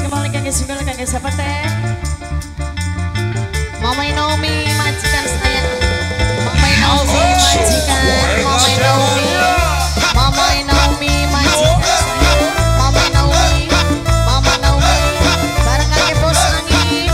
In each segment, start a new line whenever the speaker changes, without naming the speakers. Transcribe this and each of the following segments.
balik kaki single kaki siapa teh? Mama Naomi majikan saya. Mama Naomi majikan. Mama Naomi. Mama Naomi majikan saya. Mama Naomi. Mama Naomi. Bareng kaki bos angin.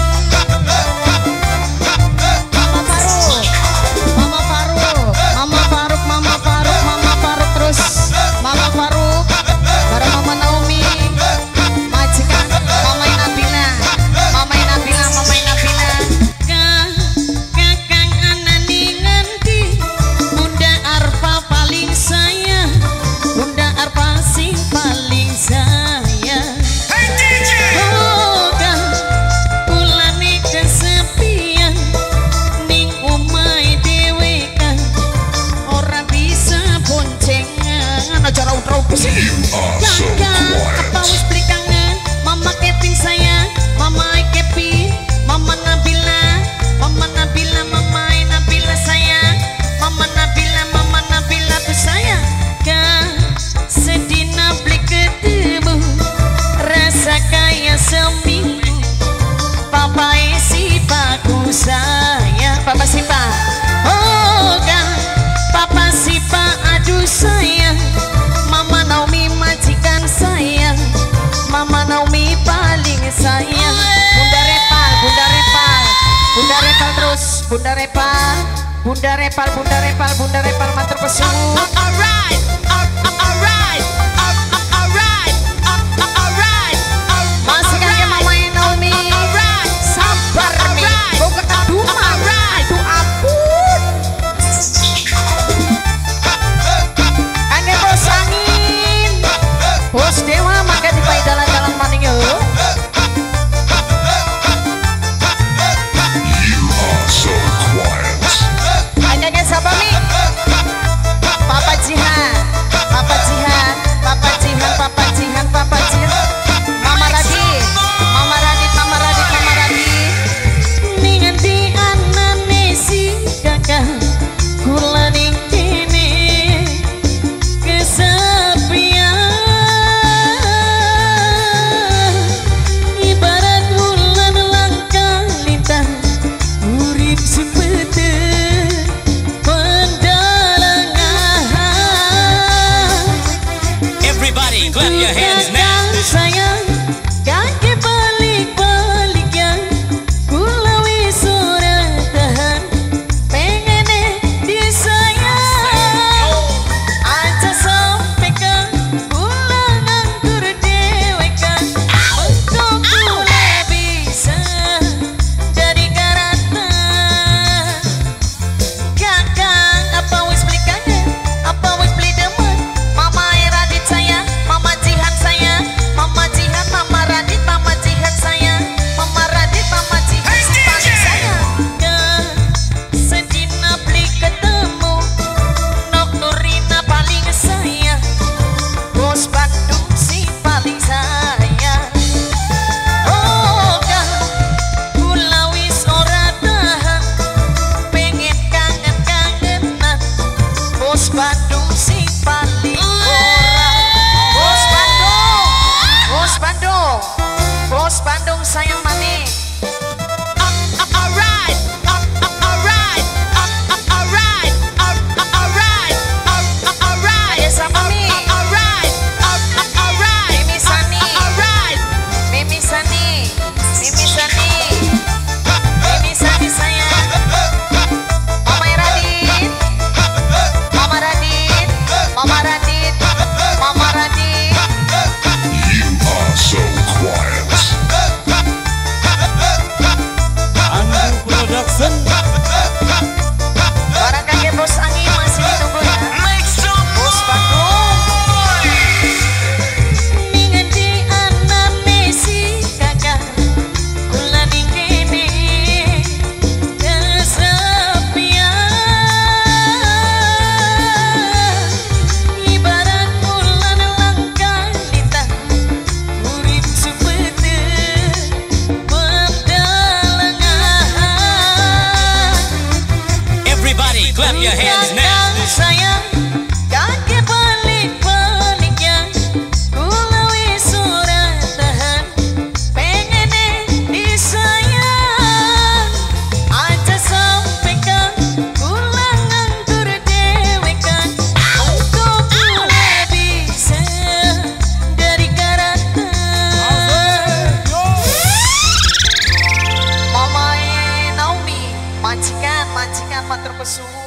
Mama Faruk. Mama Faruk. Mama Faruk. Mama Faruk. Mama Faruk terus. Mama Faruk. Bareng Mama Naomi. Majikan. Mama Nabila. Mama Nabila. Mama Nabila. Kakang anani nganti. Bunda Arfa paling sayang. Bunda Arfa sing paling sayang.
Hey DJ.
Boga kulane kesepian ning omahe dhewe kan ora bisa boncengan acara utrau sih. Kakang apa wis beli kangen Mama Kevin sayang Mama Kevin Mama Nabila Mama Nabila Mama Nabila sayang Mama Nabila tuh sayang kan sedina beli ketemu rasa kayak seminggu Papa isi paku saya Papa Sipa oh kan Papa Sipa aduh sayang Mama Naomi majikan sayang Mama Naomi paling sayang Bunda Repal Bunda Repal Bunda Repal terus Bunda Repal Bunda Repal Bunda Repal Bunda Repal matur pesuwun
Alright. Alright. Alright. Alright.
masih kakek Mama Naomi sabar mi kau kekeduman aduh ampun kakek bos angin bos dewa maka dipai dalan-dalan maning yo kakek siapa mi Papa Jihan Papa Jihan Papa Jihan Papa Jihan Papa Jihan Mama Radit Mama Radit Mama Radit Mama Radit ninganti anane si kakak kula ning kene kesepian ibarat bulan langkah lintang urip sepete
Everybody clap your hands now.
sayang kakek balik-balik yang kula wis ora tahan pengene disayang aja sampai kan kula nganggur dewe kan untuk kula bisa jadi karatan kakang apa wis beli kangen apa wis beli demen Mama Radit sayang Mama Jihan sayang pesona.